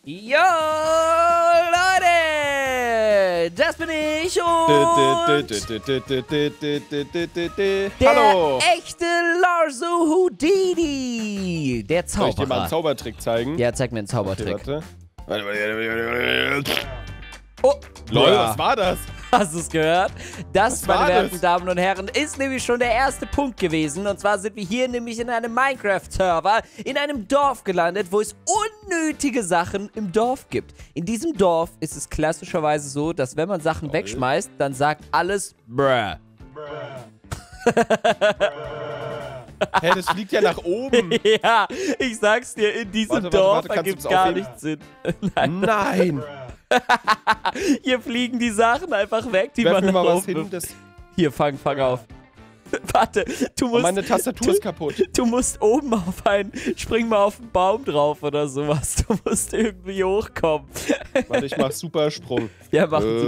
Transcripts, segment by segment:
Jo, Leute! Das bin ich und Hallo! der echte Larzo Houdini! Der Soll ich dir mal Zauberer. einen Zaubertrick zeigen? Ja, zeig mir einen Zaubertrick. Okay, warte. Oh, Lol, was war das? Hast du es gehört? Das, Was meine war werten das? Damen und Herren, ist nämlich schon der erste Punkt gewesen. Und zwar sind wir hier nämlich in einem Minecraft-Server, in einem Dorf gelandet, wo es unnötige Sachen im Dorf gibt. In diesem Dorf ist es klassischerweise so, dass wenn man Sachen wegschmeißt, dann sagt alles Bruh. Hä, das fliegt ja nach oben. Ja, ich sag's dir, in diesem Dorf kannst du ergibt das gar aufheben? nichts Sinn. Nein, Nein. hier fliegen die Sachen einfach weg, die Werf man mir mal was aufwirft. hin. Das Hier, fang auf. Warte, du musst... meine Tastatur ist kaputt. Du musst oben spring mal auf den Baum drauf oder sowas. Du musst irgendwie hochkommen. Warte, ich mach Supersprung. Ja, mach einen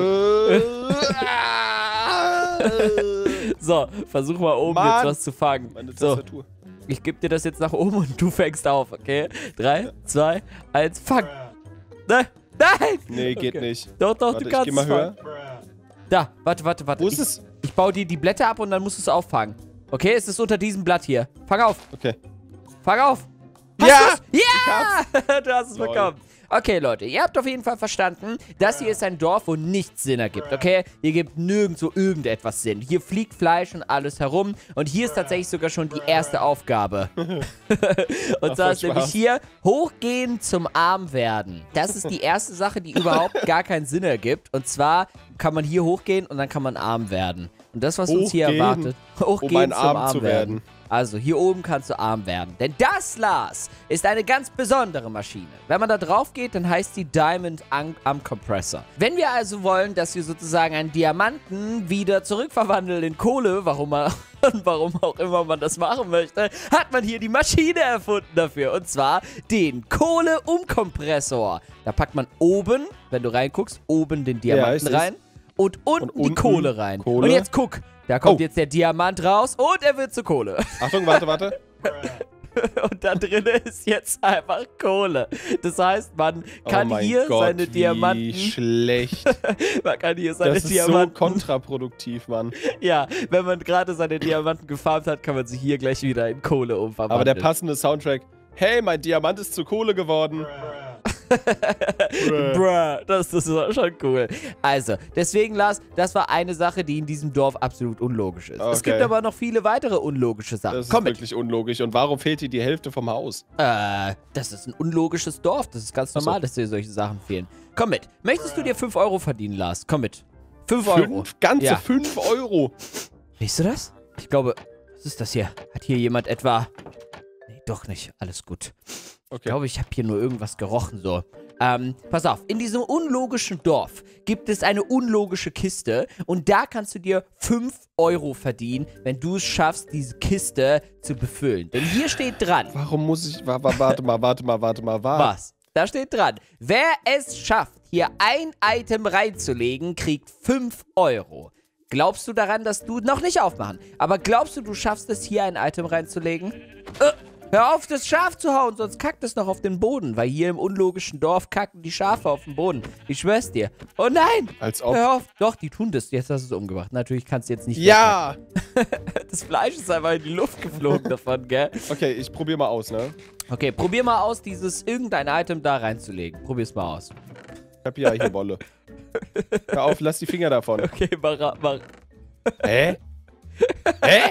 Supersprung. So, versuch mal oben Mann. jetzt was zu fangen. Meine So, Tastatur. ich gebe dir das jetzt nach oben und du fängst auf, okay? 3, 2, 1, fang. Nein, nein! Nee, geht Okay. nicht. Doch, Warte, du ich kannst geh mal es höher. fangen. Da, warte. Wo ist es? Ich baue dir die Blätter ab und dann musst du es auffangen. Okay, es ist unter diesem Blatt hier. Fang auf. Okay. Fang auf! Ja! Ja! Ich Du hast es Lol. bekommen. Okay, Leute, ihr habt auf jeden Fall verstanden, das hier ist ein Dorf, wo nichts Sinn ergibt, okay? Hier gibt nirgendwo irgendetwas Sinn. Hier fliegt Fleisch und alles herum und hier ist tatsächlich sogar schon die erste Aufgabe. Und zwar ist nämlich Spaß. hier hochgehen zum Armwerden. Das ist die erste Sache, die überhaupt gar keinen Sinn ergibt. Und zwar kann man hier hochgehen und dann kann man arm werden. Und das, was uns hier Hochgehen, erwartet, hochgehen ein zum Arm zu Armwerden. werden. Also, hier oben kannst du arm werden. Denn das, Lars, ist eine ganz besondere Maschine. Wenn man da drauf geht, dann heißt die Diamond Arm Compressor. Wenn wir also wollen, dass wir sozusagen einen Diamanten wieder zurückverwandeln in Kohle, warum auch immer man das machen möchte, hat man hier die Maschine erfunden dafür. Und zwar den Kohle-Umkompressor. Da packt man oben, wenn du reinguckst, oben den Diamanten ich seh's. rein und unten die unten Kohle rein. Kohle. Und jetzt guck. Da kommt Oh. jetzt der Diamant raus und er wird zu Kohle. Achtung, warte. Und da drin ist jetzt einfach Kohle. Das heißt, man kann oh mein hier Gott, seine wie Diamanten. schlecht. Man kann hier seine Das ist so Diamanten. kontraproduktiv, Mann. Ja, wenn man gerade seine Diamanten gefarmt hat, kann man sie hier gleich wieder in Kohle umverwandeln. Aber der passende Soundtrack. Hey, mein Diamant ist zu Kohle geworden. Bruh, das ist schon cool. Also, deswegen, Lars, das war eine Sache, die in diesem Dorf absolut unlogisch ist. Es Okay. gibt aber noch viele weitere unlogische Sachen. Das ist Komm mit. wirklich unlogisch. Und warum fehlt dir die Hälfte vom Haus? Das ist ein unlogisches Dorf. Das ist ganz normal, dass dir solche Sachen fehlen. Komm mit. Möchtest du dir 5 Euro verdienen, Lars? Komm mit. 5 Euro. Ganze Ja. 5 Euro. Siehst du das? Ich glaube, was ist das hier? Hat hier jemand etwa... Nee, doch nicht. Alles gut. Ich Okay. glaube, ich habe hier nur irgendwas gerochen, so. Pass auf. In diesem unlogischen Dorf gibt es eine unlogische Kiste und da kannst du dir 5 Euro verdienen, wenn du es schaffst, diese Kiste zu befüllen. Denn hier steht dran... Warum muss ich... Warte mal. Was? Da steht dran. Wer es schafft, hier ein Item reinzulegen, kriegt 5 Euro. Glaubst du daran, dass du... Noch nicht aufmachen. Aber glaubst du, du schaffst es, hier ein Item reinzulegen? Hör auf, das Schaf zu hauen, sonst kackt es noch auf den Boden. Weil hier im unlogischen Dorf kacken die Schafe auf den Boden. Ich schwör's dir. Oh nein! Als ob... Hör auf. Doch, die tun das. Jetzt hast du es umgebracht. Natürlich kannst du jetzt nicht... Ja! Das Fleisch ist einfach in die Luft geflogen davon, gell? Okay, ich probier mal aus, ne? Okay, probier mal aus, irgendein Item da reinzulegen. Probier's mal aus. Ich hab hier eine Wolle. Hör auf, lass die Finger davon. Okay, mach. Hä? Hä?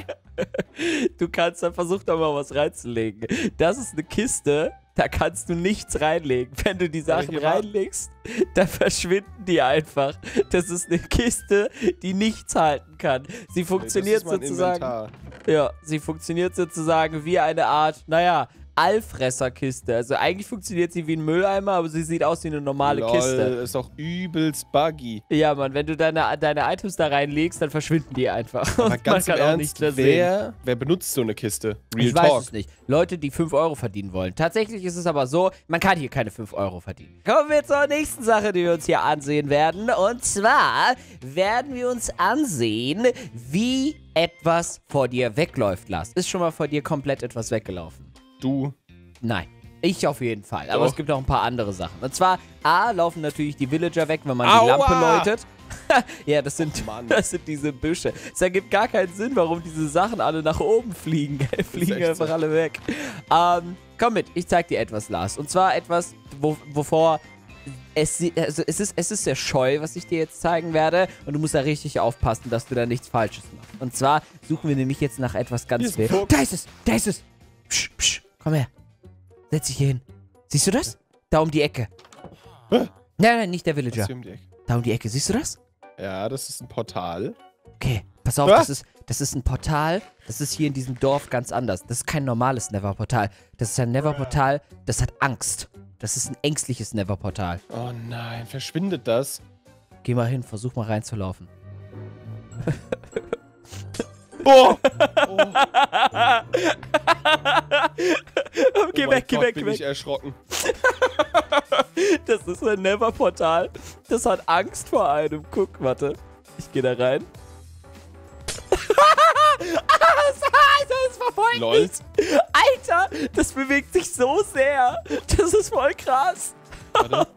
Du kannst da versuch doch mal was reinzulegen. Das ist eine Kiste, da kannst du nichts reinlegen. Wenn du die Sachen hier war- reinlegst, dann verschwinden die einfach. Das ist eine Kiste, die nichts halten kann. Sie funktioniert das ist mein sozusagen. Inventar. Ja, sie funktioniert sozusagen wie eine Art, naja, Allfresserkiste. Also eigentlich funktioniert sie wie ein Mülleimer, aber sie sieht aus wie eine normale Lol, Kiste. ist doch übelst buggy. Ja, Mann, wenn du deine Items da reinlegst, dann verschwinden die einfach. Aber Und ganz im man kann auch Ernst, nichts mehr sehen. wer benutzt so eine Kiste? Real Ich weiß Talk. es nicht. Leute, die 5 Euro verdienen wollen. Tatsächlich ist es aber so, man kann hier keine 5 Euro verdienen. Kommen wir zur nächsten Sache, die wir uns hier ansehen werden. Und zwar werden wir uns ansehen, wie etwas vor dir wegläuft, Lars. Ist schon mal vor dir komplett etwas weggelaufen? Du. Nein. Ich auf jeden Fall. Aber Doch. es gibt auch ein paar andere Sachen. Und zwar, A, laufen natürlich die Villager weg, wenn man Aua! die Lampe läutet. Ja, das sind Mann. diese Büsche. Es ergibt gar keinen Sinn, warum diese Sachen alle nach oben fliegen. Fliegen echt einfach so. alle weg. Komm mit, ich zeig dir etwas, Lars. Und zwar etwas, wovor es ist sehr scheu, was ich dir jetzt zeigen werde. Und du musst da richtig aufpassen, dass du da nichts Falsches machst. Und zwar suchen wir nämlich jetzt nach etwas ganz Hier ist ein Wild. Da ist es, da ist es. Psch, psch, komm her. Setz dich hier hin. Siehst du das? Da um die Ecke. Hä? Nein, nicht der Was Villager. hier um die Ecke? Da um die Ecke, siehst du das? Ja, das ist ein Portal. Okay, pass auf, Ah! das ist ein Portal. Das ist hier in diesem Dorf ganz anders. Das ist kein normales Never-Portal. Das ist ein Never-Portal, das hat Angst. Das ist ein ängstliches Never-Portal. Oh nein, verschwindet das? Geh mal hin, versuch mal reinzulaufen. Oh! Geh Oh weg, mein Gott, bin geh ich weg. erschrocken. Das ist ein Never-Portal. Das hat Angst vor einem. Guck, warte. Ich geh da rein. Das verfolgt Lol. mich. Alter, das bewegt sich so sehr. Das ist voll krass. Warte.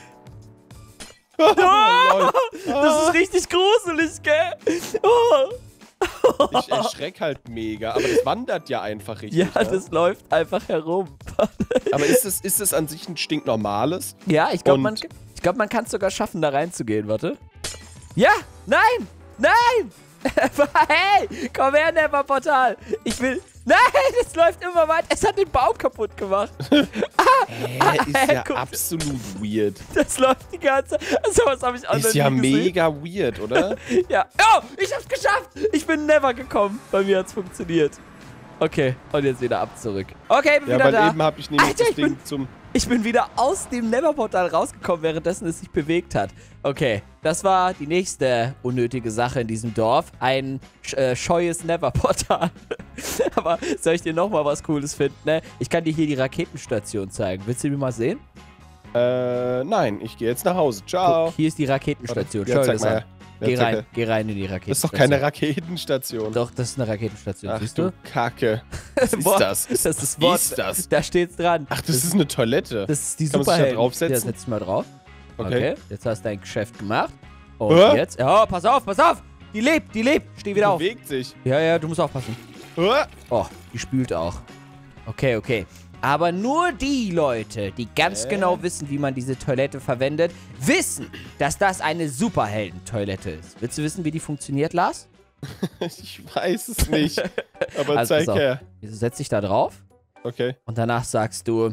Lol. Das ist richtig gruselig, gell? Oh. Ich erschreck halt mega, aber das wandert ja einfach richtig. Ja, ne? das läuft einfach herum. Aber ist es an sich ein stinknormales? Ja, ich glaube, Und- man kann es sogar schaffen, da reinzugehen. Warte. Ja, nein, nein. Hey, komm her, Never-Portal. Ich will... Nein, es läuft immer weiter. Es hat den Baum kaputt gemacht. Ist ja guck. absolut weird. Das läuft die ganze... So was habe ich auch noch Ist ja nie gesehen. mega weird, oder? Ja. Oh, ich hab's geschafft. Ich bin Never gekommen. Bei mir hat's funktioniert. Okay, und jetzt wieder ab zurück. Okay, bin Ja, wieder weil da. eben habe ich nämlich Alter, das ich bin- Ding zum... Ich bin wieder aus dem Never-Portal rausgekommen, währenddessen es sich bewegt hat. Okay, das war die nächste unnötige Sache in diesem Dorf. Ein scheues Never-Portal. Aber soll ich dir nochmal was Cooles finden, ne? Ich kann dir hier die Raketenstation zeigen. Willst du die mal sehen? Nein, ich gehe jetzt nach Hause. Ciao. Guck, hier ist die Raketenstation. Ja, Schau dir zeig das mal an. her. Ja, Geh zeig rein, her. geh rein in die Das Raketenstation. ist doch keine Raketenstation. Doch, das ist eine Raketenstation, Ach siehst du du? Kacke. Was ist Boah, das? Das ist das Wort. ist das? Da steht's dran. Ach, das ist eine Toilette. Das ist die Kann man sich da Superhelden. draufsetzen? Ja, setz dich mal drauf. Okay. Jetzt hast du dein Geschäft gemacht. Und Hä? jetzt... Oh, pass auf, pass auf! Die lebt! Steh wieder auf. Bewegt sich. Ja, du musst aufpassen. Hä? Oh, die spült auch. Okay. Aber nur die Leute, die ganz genau wissen, wie man diese Toilette verwendet, wissen, dass das eine Superhelden-Toilette ist. Willst du wissen, wie die funktioniert, Lars? Ich weiß es nicht. Aber Also, zeig pass auf. her. Setz dich da drauf Okay. und danach sagst du...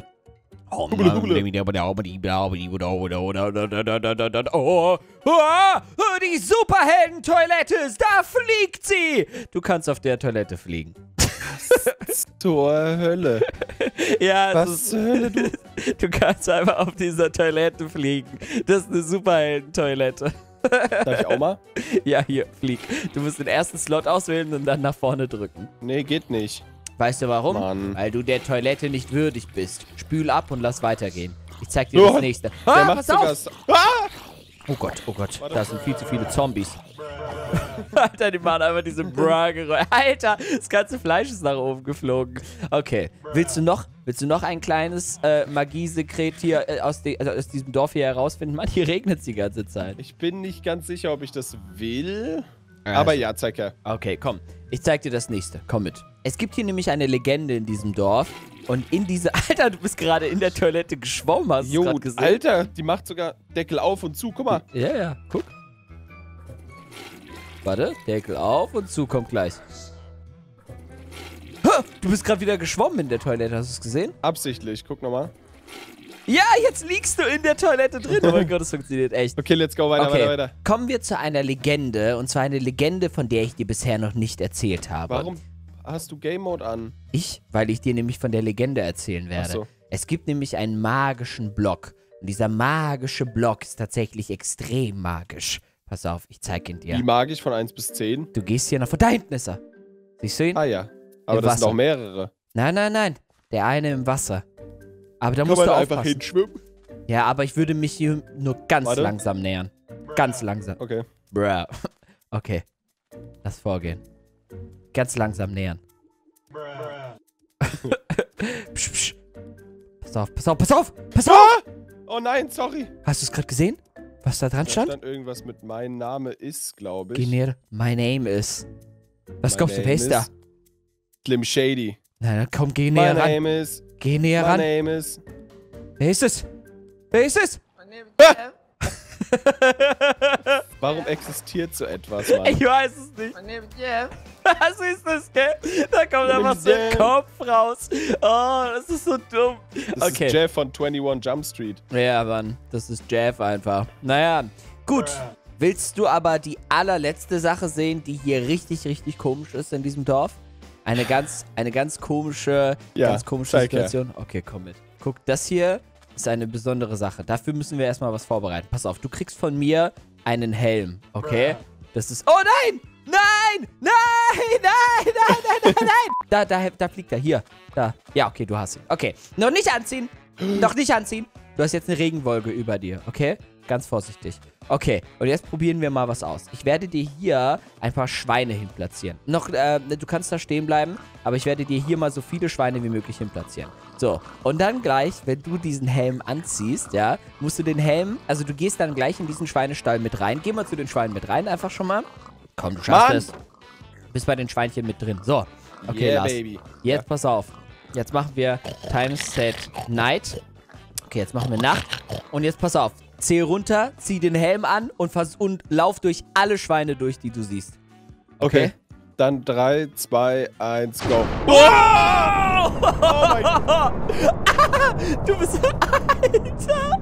Die Superhelden-Toilette ist da, fliegt sie! Du kannst auf der Toilette fliegen. Zur Hölle. Ja, Was zur Hölle, du? Du kannst einfach auf dieser Toilette fliegen. Das ist eine Superhelden-Toilette. Darf ich auch mal? Ja, hier, flieg. Du musst den ersten Slot auswählen und dann nach vorne drücken. Nee, geht nicht. Weißt du warum? Mann. Weil du der Toilette nicht würdig bist. Spül ab und lass weitergehen. Ich zeig dir Oh, das nächste. Der Ah, macht pass sogar... auf! So ah! Oh Gott, da sind viel zu viele Zombies. Alter, die machen einfach diese Bra-Geräusche. Alter, das ganze Fleisch ist nach oben geflogen. Okay, willst du noch ein kleines Magiesekret hier aus diesem Dorf hier herausfinden? Mann, hier regnet es die ganze Zeit. Ich bin nicht ganz sicher, ob ich das will. Aber ja, zeig her. Okay, komm. Ich zeig dir das nächste. Komm mit. Es gibt hier nämlich eine Legende in diesem Dorf. Und in diese... Alter, du bist gerade in der Toilette geschwommen, hast du Jo, gerade gesehen? Alter, die macht sogar Deckel auf und zu. Guck mal. Ja, guck. Warte, Deckel auf und zu, kommt gleich. Ha, du bist gerade wieder geschwommen in der Toilette, hast du es gesehen? Absichtlich. Guck nochmal. Ja, jetzt liegst du in der Toilette drin. Oh mein Gott, das funktioniert echt. Okay, let's go. Weiter. Kommen wir zu einer Legende. Und zwar eine Legende, von der ich dir bisher noch nicht erzählt habe. Warum hast du Game Mode an? Weil ich dir nämlich von der Legende erzählen werde. Ach so. Es gibt nämlich einen magischen Block. Und dieser magische Block ist tatsächlich extrem magisch. Pass auf, ich zeig ihn dir. Wie mag ich von 1 bis 10? Du gehst hier nach... Da hinten ist er. Siehst du ihn? Ah ja. Aber Im das sind Wasser. auch mehrere. Nein. Der eine im Wasser. Aber da Kann musst man du einfach aufpassen. hinschwimmen? Ja, aber ich würde mich hier nur ganz Warte. langsam nähern. Ganz langsam. Okay. Bruh. Okay. Lass vorgehen. Ganz langsam nähern. Psch. Pass auf, pass auf, pass auf, pass auf! Oh nein, sorry. Hast du es gerade gesehen? Was da dran Da stand? stand irgendwas mit mein Name ist, glaube ich. Geh näher. My name is. Was My glaubst du, wer name ist da? is Slim Shady. Na, dann komm, geh näher My ran. name is. Geh näher My ran. name is. Wer ist es? Wer ist es? Warum existiert so etwas, Mann? Ich weiß es nicht. Was ist das, gell? Da kommt einfach so ein Kopf raus. Oh, das ist so dumm. Das ist Jeff von 21 Jump Street. Ja, Mann. Das ist Jeff einfach. Naja, gut. Willst du aber die allerletzte Sache sehen, die hier richtig, richtig komisch ist in diesem Dorf? Eine ganz komische, Situation. Okay, komm mit. Guck, das hier ist eine besondere Sache. Dafür müssen wir erstmal was vorbereiten. Pass auf, du kriegst von mir einen Helm, okay? Das ist... Oh nein! Nein! Nein! Nein! Nein! Nein! Nein! Nein! Da fliegt er. Hier. Da. Ja, okay, du hast ihn. Okay. Noch nicht anziehen. Noch nicht anziehen. Du hast jetzt eine Regenwolke über dir, okay? Ganz vorsichtig. Okay, und jetzt probieren wir mal was aus. Ich werde dir hier ein paar Schweine hinplatzieren. Du kannst da stehen bleiben, aber ich werde dir hier mal so viele Schweine wie möglich hinplatzieren. So, und dann gleich, wenn du diesen Helm anziehst, ja, musst du den Helm, also du gehst dann gleich in diesen Schweinestall mit rein. Geh mal zu den Schweinen mit rein, einfach schon mal. Komm, du schaffst es. Bist bei den Schweinchen mit drin. So, okay, yeah, Lars. baby. Jetzt pass auf. Jetzt machen wir Times Set Night. Okay, jetzt machen wir Nacht. Und jetzt pass auf. Zähl runter, zieh den Helm an und lauf durch alle Schweine durch, die du siehst. Okay. Dann 3, 2, 1, go. Wow! Oh mein Gott. Du bist... Alter!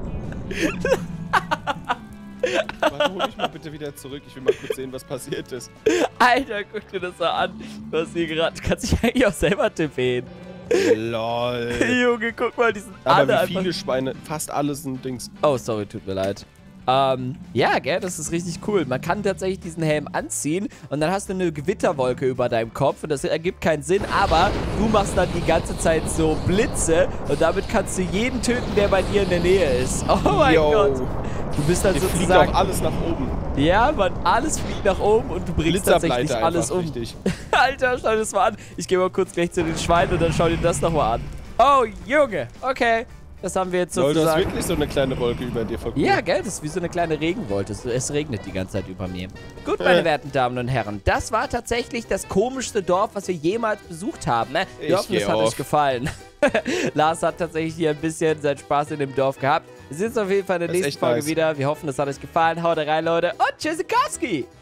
Warte, hol mich mal bitte wieder zurück. Ich will mal kurz sehen, was passiert ist. Alter, guck dir das mal an. Was hier gerade... Du kannst dich eigentlich auch selber tippen. Lol. Junge, guck mal, die sind Aber alle wie einfach... viele Schweine? Fast alles sind Dings. Oh, sorry, tut mir leid. Ja, gell, das ist richtig cool. Man kann tatsächlich diesen Helm anziehen und dann hast du eine Gewitterwolke über deinem Kopf und das ergibt keinen Sinn, aber du machst dann die ganze Zeit so Blitze und damit kannst du jeden töten, der bei dir in der Nähe ist. Oh mein Gott. Du bist dann Hier fliegt sozusagen... auch alles nach oben. Ja, Mann, alles fliegt nach oben und du bringst tatsächlich Blitzableiter alles um. richtig. Alter, schau dir das mal an. Ich gehe mal kurz gleich zu den Schweinen und dann schau dir das nochmal an. Oh, Junge. Okay. Das haben wir jetzt Lol, sozusagen... du hast wirklich so eine kleine Wolke über dir verkauft. Ja, gell, das ist wie so eine kleine Regenwolke. Es regnet die ganze Zeit über mir. Gut, meine werten Damen und Herren, das war tatsächlich das komischste Dorf, was wir jemals besucht haben. Ne? Wir hoffen, es hat euch gefallen. Lars hat tatsächlich hier ein bisschen seinen Spaß in dem Dorf gehabt. Wir sehen uns auf jeden Fall in der nächsten Folge wieder. Wir hoffen, es hat euch gefallen. Haut rein, Leute. Und Tschüssikowski!